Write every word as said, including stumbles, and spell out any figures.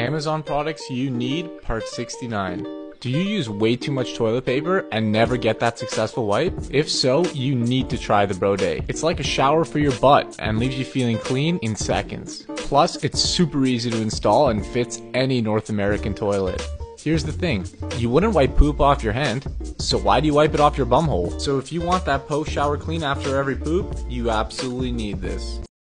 Amazon products you need, part sixty-nine. Do you use way too much toilet paper and never get that successful wipe? If so, you need to try the Brodet. It's like a shower for your butt and leaves you feeling clean in seconds. Plus, it's super easy to install and fits any North American toilet. Here's the thing, you wouldn't wipe poop off your hand, so why do you wipe it off your bumhole? So if you want that post-shower clean after every poop, you absolutely need this.